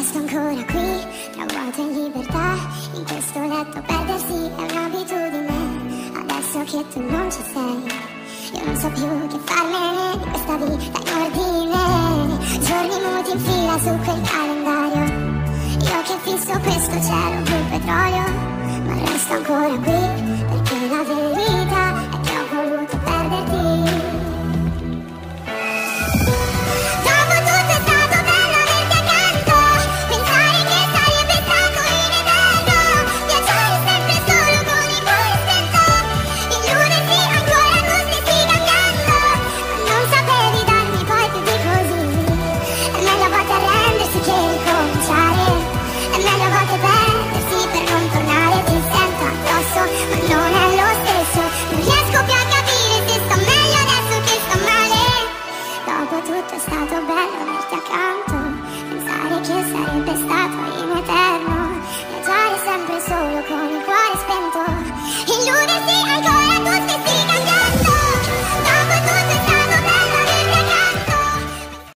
resto ancora qui, tra vuoto e libertà. In questo letto perdersi è un'abitudine. Adesso che tu non ci sei, io non so più che farmene di questa vita in ordine. Giorni muti in fila su quel calendario, io che fisso questo cielo blu petrolio. Ma resto ancora qui, perché la verità è che ho voluto perderti. Tutto è stato bello averti accanto, pensare che sarebbe stato